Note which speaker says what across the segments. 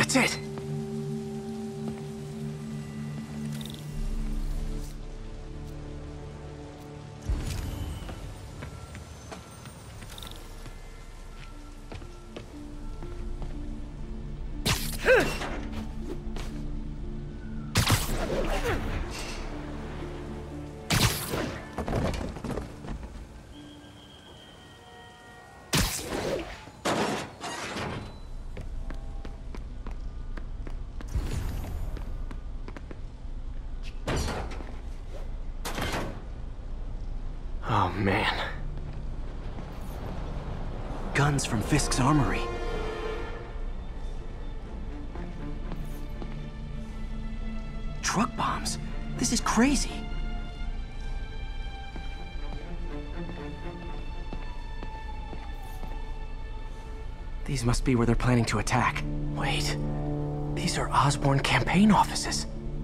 Speaker 1: That's it! Oh, man. Guns from Fisk's armory. Truck bombs? This is crazy. These must be where they're planning to attack. Wait, these are Osborn campaign offices.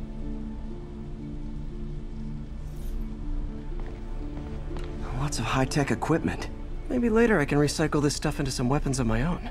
Speaker 1: Lots of high-tech equipment. Maybe later I can recycle this stuff into some weapons of my own.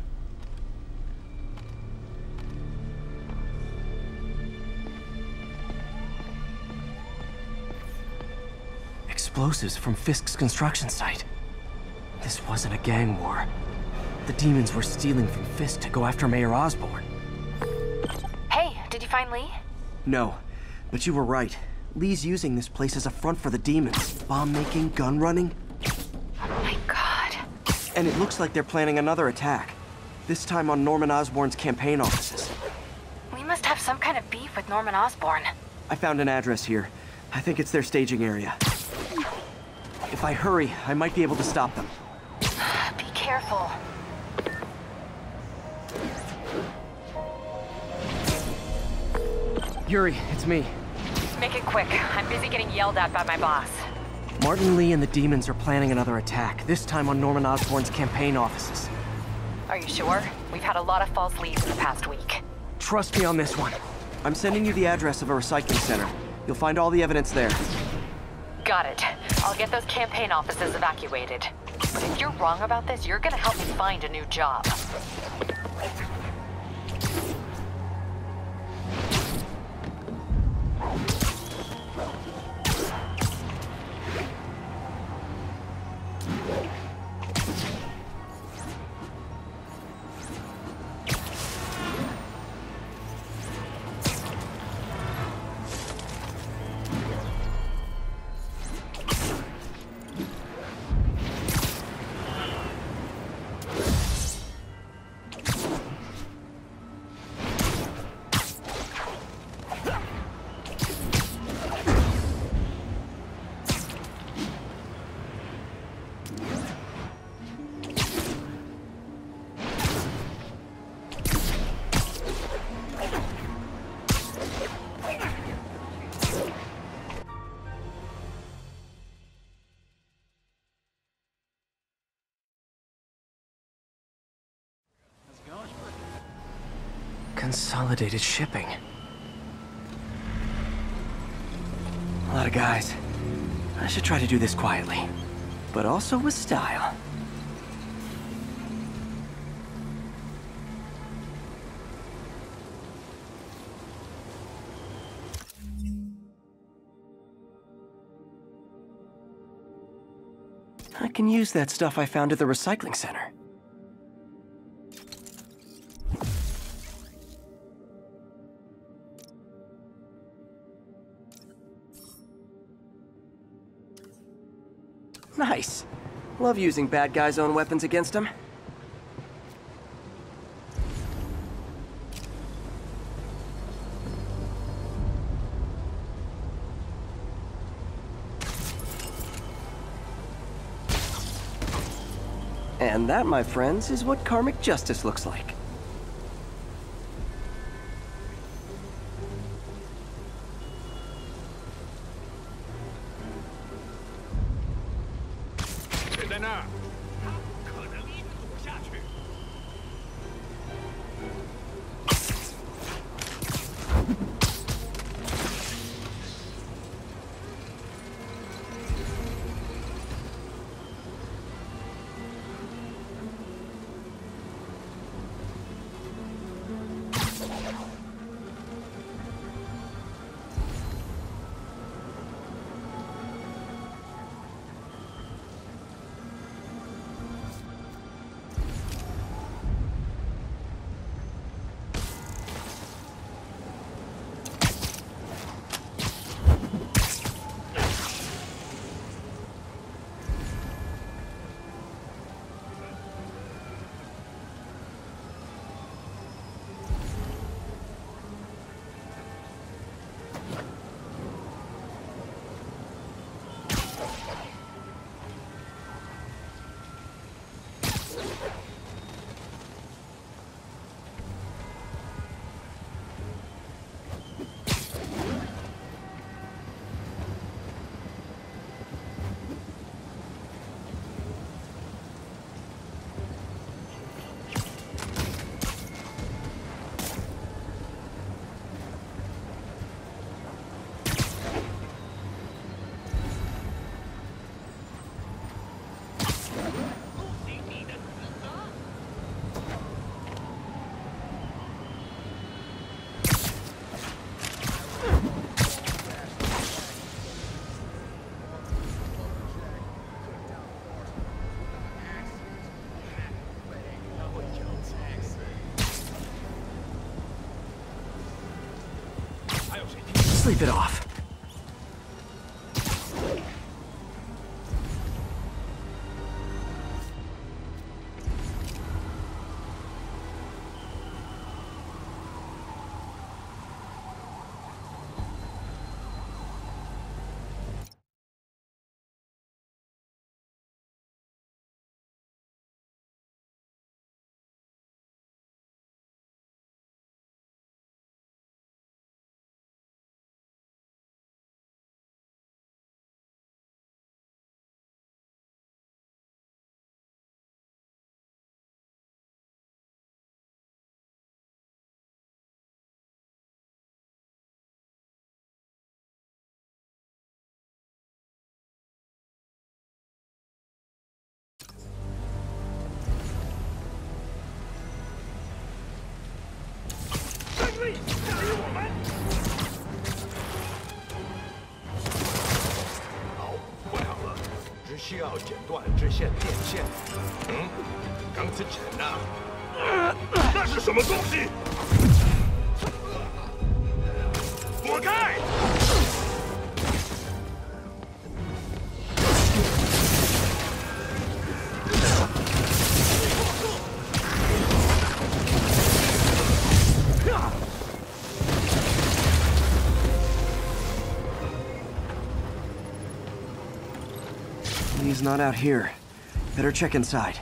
Speaker 1: Explosives from Fisk's construction site. This wasn't a gang war. The demons were stealing from Fisk to go after Mayor Osborn.
Speaker 2: Hey, did you find Lee?
Speaker 1: No, but you were right. Lee's using this place as a front for the demons. Bomb-making, gun-running.
Speaker 2: Oh my god.
Speaker 1: And it looks like they're planning another attack. This time on Norman Osborn's campaign offices.
Speaker 2: We must have some kind of beef with Norman Osborn.
Speaker 1: I found an address here. I think it's their staging area. If I hurry, I might be able to stop them.
Speaker 2: Be careful.
Speaker 1: Yuri, it's me.
Speaker 2: Make it quick. I'm busy getting yelled at by my boss.
Speaker 1: Martin Lee and the demons are planning another attack, this time on Norman Osborn's campaign offices.
Speaker 2: Are you sure? We've had a lot of false leads in the past week.
Speaker 1: Trust me on this one. I'm sending you the address of a recycling center. You'll find all the evidence there.
Speaker 2: Got it. I'll get those campaign offices evacuated. But if you're wrong about this, you're gonna help me find a new job.
Speaker 1: Consolidated shipping. A lot of guys. I should try to do this quietly, but also with style. I can use that stuff I found at the recycling center. Nice. Love using bad guys' own weapons against them. And that, my friends, is what karmic justice looks like. Sleep it off.
Speaker 3: 需要剪断支线电线。钢丝尘呐！那是什么东西？躲开！
Speaker 1: He's not out here. Better check inside.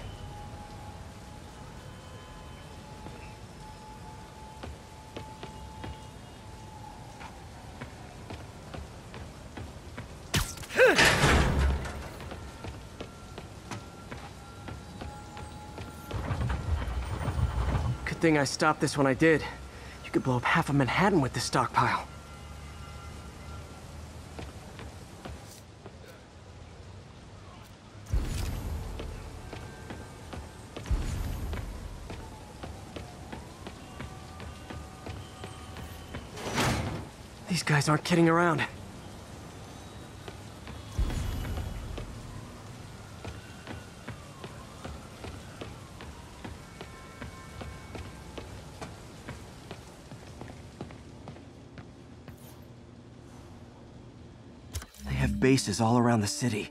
Speaker 1: Good thing I stopped this when I did. You could blow up half of Manhattan with this stockpile. These guys aren't kidding around. They have bases all around the city.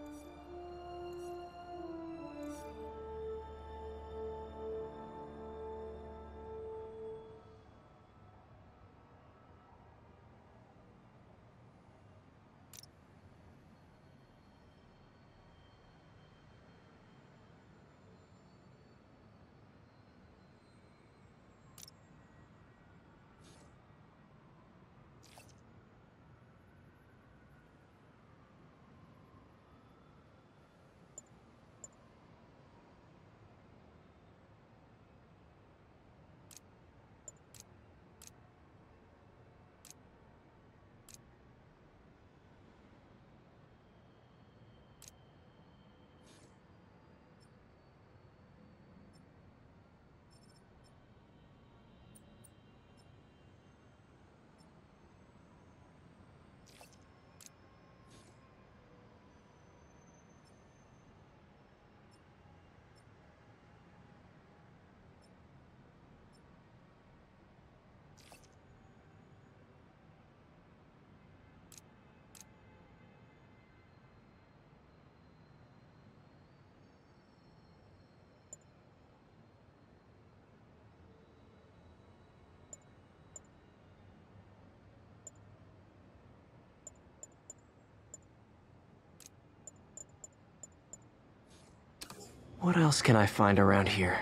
Speaker 1: What else can I find around here?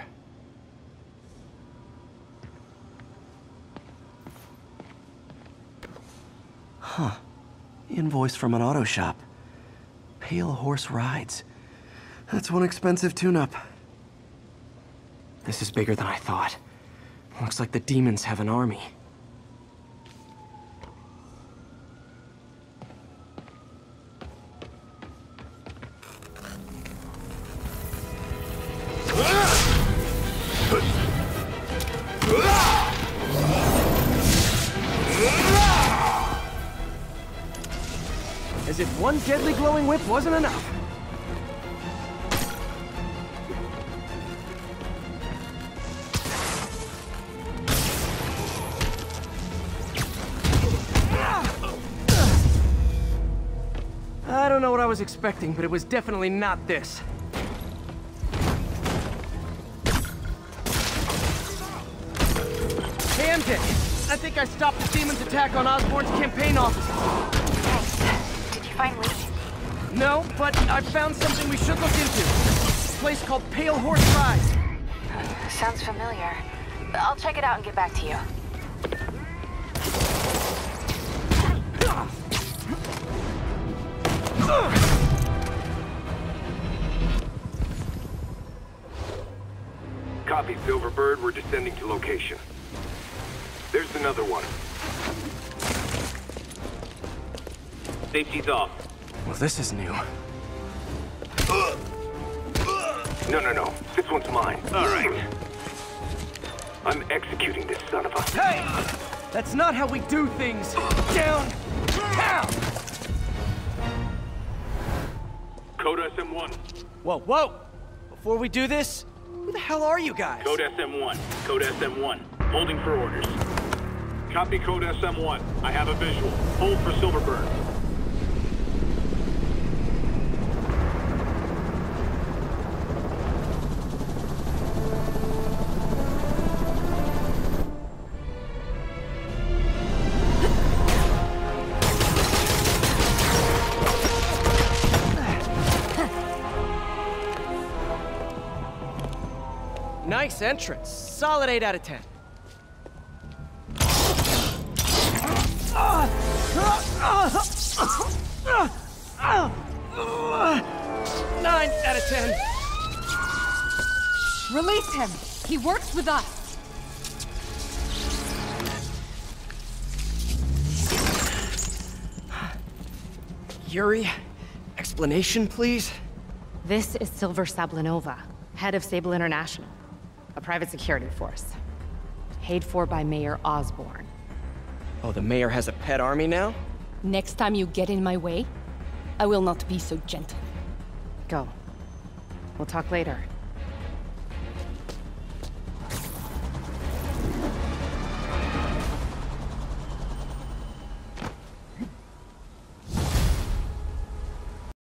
Speaker 1: Huh. Invoice from an auto shop. Pale Horse Rides. That's one expensive tune-up. This is bigger than I thought. Looks like the demons have an army. As if one deadly glowing whip wasn't enough. don't know what I was expecting, but it was definitely not this. Camden! I think I stopped the demon's attack on Osborn's campaign office.
Speaker 2: Thanks. Did you find Lee?
Speaker 1: No, but I found something we should look into. A place called Pale Horse Rise.
Speaker 2: Sounds familiar. I'll check it out and get back to you.
Speaker 3: Copy, Silverbird. We're descending to location. There's another one. Safety's off.
Speaker 1: Well, this is new.
Speaker 3: No. This one's mine. All right. I'm executing this son of a...
Speaker 1: Hey! That's not how we do things! Down! Down!
Speaker 3: Code SM-1.
Speaker 1: Whoa! Before we do this, who the hell are you guys?
Speaker 4: Code SM-1. Code SM-1. Holding for orders. Copy Code SM-1. I have a visual. Hold for Silverbird.
Speaker 1: Nice entrance. Solid 8 out of 10. 9 out of 10.
Speaker 5: Release him! He works with us!
Speaker 1: Yuri, explanation, please?
Speaker 5: This is Silver Sablinova, head of Sable International, a private security force. Paid for by Mayor Osborn.
Speaker 1: Oh, the mayor has a pet army now?
Speaker 6: Next time you get in my way, I will not be so gentle.
Speaker 5: Go. We'll talk later.